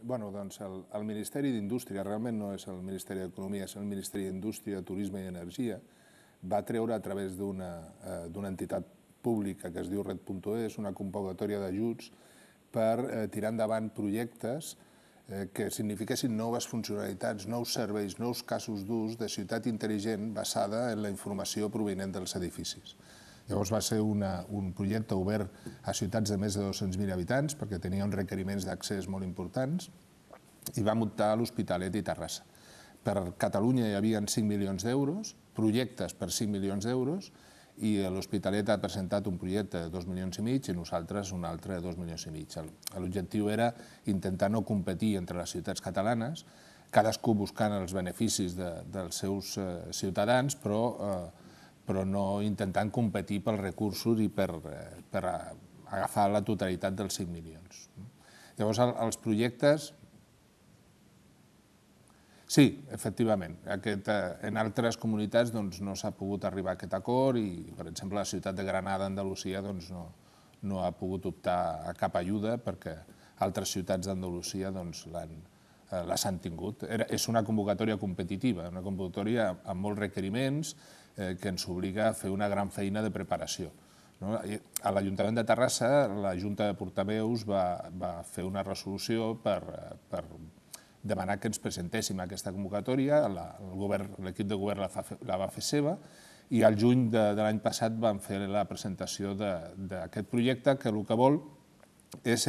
Doncs el Ministeri d'Indústria, realment no és el Ministeri d'Economia, és el Ministeri d'Indústria, Turisme i Energia, va treure a través d'una entitat pública que es diu Red.es una convocatòria d'ajuts per tirar endavant projectes que signifiquessin noves funcionalitats, nous serveis, nous casos d'ús de ciutat intel·ligent basada en la informació provinent dels edificis. Llavors va ser un projecte obert a ciutats de més de 200.000 habitants perquè tenia uns requeriments d'accés molt importants i vam optar a l'Hospitalet i Terrassa. Per Catalunya hi havia 5 milions d'euros, projectes per 5 milions d'euros, i l'Hospitalet ha presentat un projecte de 2,5 milions i nosaltres un altre de 2,5 milions. L'objectiu era intentar no competir entre les ciutats catalanes, cadascú buscant els beneficis dels seus ciutadans, però no intentant competir pels recursos i per agafar la totalitat dels 5 milions. Llavors, els projectes... Sí, efectivament. En altres comunitats no s'ha pogut arribar a aquest acord i, per exemple, la ciutat de Granada, Andalusia, no ha pogut optar a cap ajuda perquè altres ciutats d'Andalusia les han tingut. És una convocatòria competitiva, una convocatòria amb molts requeriments que ens obliga a fer una gran feina de preparació. A l'Ajuntament de Terrassa, la Junta de Portaveus va fer una resolució per demanar que ens presentéssim a aquesta convocatòria, l'equip de govern la va fer seva, i al juny de l'any passat vam fer la presentació d'aquest projecte que el que vol és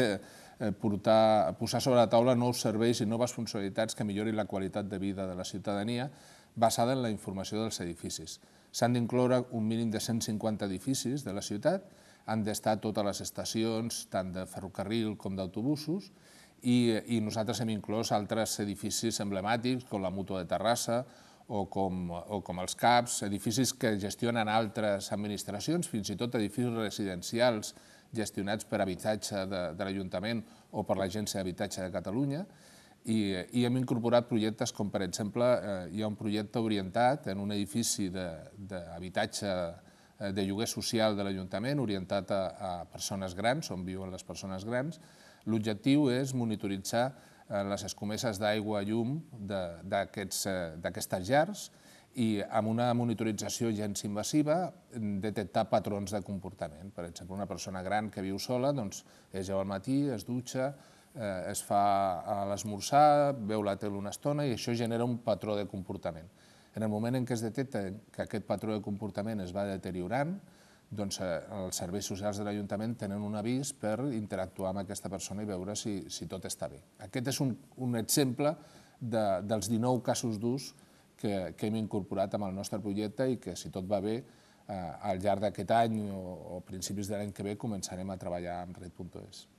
posar sobre la taula nous serveis i noves funcionalitats que millorin la qualitat de vida de la ciutadania basada en la informació dels edificis. S'han d'incloure un mínim de 150 edificis de la ciutat, han d'estar a totes les estacions, tant de ferrocarril com d'autobusos, i nosaltres hem inclòs altres edificis emblemàtics, com la Mútua de Terrassa o com els CAPs, edificis que gestionen altres administracions, fins i tot edificis residencials gestionats per habitatge de l'Ajuntament o per l'Agència d'Habitatge de Catalunya, i hem incorporat projectes com, per exemple, hi ha un projecte orientat en un edifici d'habitatge de lloguer social de l'Ajuntament, orientat a persones grans, on viuen les persones grans. L'objectiu és monitoritzar les escomeses d'aigua i llum d'aquestes llars i amb una monitorització gens invasiva detectar patrons de comportament. Per exemple, una persona gran que viu sola es lleva al matí, es dutxa, es fa l'esmorzar, veu la tele una estona i això genera un patró de comportament. En el moment en què es detecta que aquest patró de comportament es va deteriorant, els serveis socials de l'Ajuntament tenen un avís per interactuar amb aquesta persona i veure si tot està bé. Aquest és un exemple dels 19 casos d'ús que hem incorporat amb el nostre projecte i que, si tot va bé, al llarg d'aquest any o principis de l'any que ve començarem a treballar amb Red.es.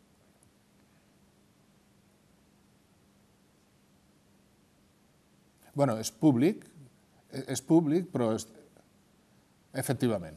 Bueno, és públic, però efectivament.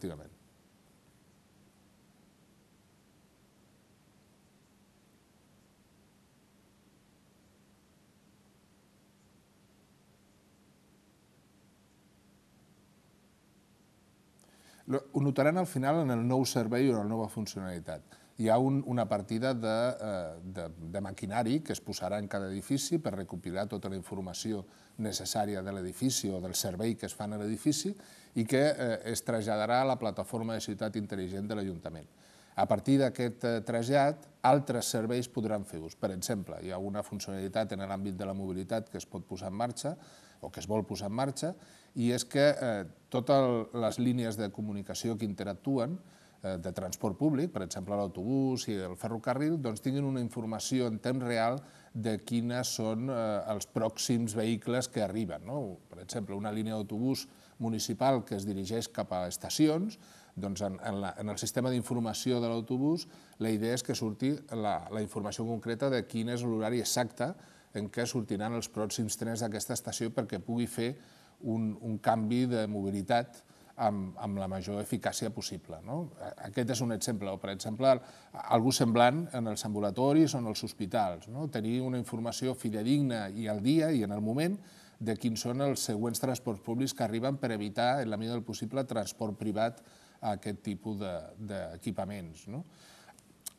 Ho notaran al final en el nou servei o en la nova funcionalitat. Hi ha una partida de maquinari que es posarà en cada edifici per recopilar tota la informació necessària de l'edifici o del servei que es fa a l'edifici i que es traslladarà a la plataforma de ciutat intel·ligent de l'Ajuntament. A partir d'aquest trasllat, altres serveis podran fer ús. Per exemple, hi ha una funcionalitat en l'àmbit de la mobilitat que es pot posar en marxa o que es vol posar en marxa, i és que totes les línies de comunicació que interactuen de transport públic, per exemple l'autobús i el ferrocarril, tinguin una informació en temps real de quines són els pròxims vehicles que arriben. Per exemple, una línia d'autobús municipal que es dirigeix cap a estacions, en el sistema d'informació de l'autobús la idea és que surti la informació concreta de quin és l'horari exacte en què sortiran els pròxims trens d'aquesta estació perquè pugui fer un canvi de mobilitat amb la major eficàcia possible. Aquest és un exemple. O, per exemple, algú semblant en els ambulatoris o en els hospitals. Tenir una informació fidedigna i al dia i en el moment de quins són els següents transports públics que arriben per evitar, en la mesura del possible, transport privat a aquest tipus d'equipaments.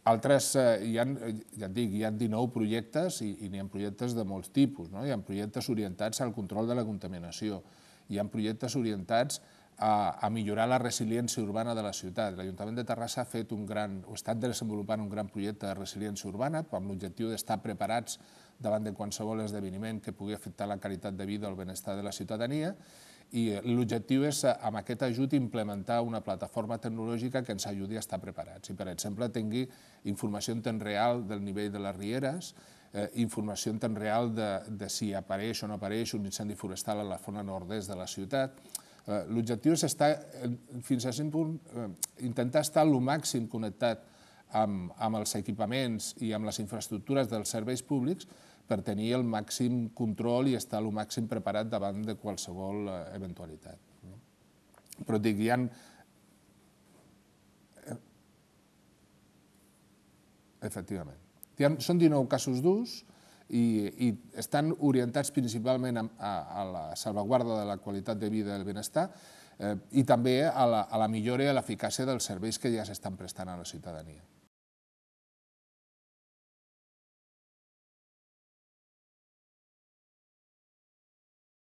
Altres, ja et dic, hi ha 19 projectes i n'hi ha projectes de molts tipus. Hi ha projectes orientats al control de la contaminació, hi ha projectes orientats a millorar la resiliència urbana de la ciutat. L'Ajuntament de Terrassa ha estat desenvolupant un gran projecte de resiliència urbana amb l'objectiu d'estar preparats davant de qualsevol esdeveniment que pugui afectar la qualitat de vida o el benestar de la ciutadania, i l'objectiu és, amb aquest ajut, implementar una plataforma tecnològica que ens ajudi a estar preparats. I, per exemple, tingui informació en temps real del nivell de les rieres, informació en temps real de si apareix o no apareix un incendi forestal a la zona nord-est de la ciutat. L'objectiu és fins a cert punt, intentar estar el màxim connectat amb els equipaments i amb les infraestructures dels serveis públics per tenir el màxim control i estar el màxim preparat davant de qualsevol eventualitat. Però dic, hi ha... Efectivament. Són 19 casos d'ús i estan orientats principalment a la salvaguarda de la qualitat de vida i del benestar i també a la millora i a l'eficàcia dels serveis que ja s'estan prestant a la ciutadania.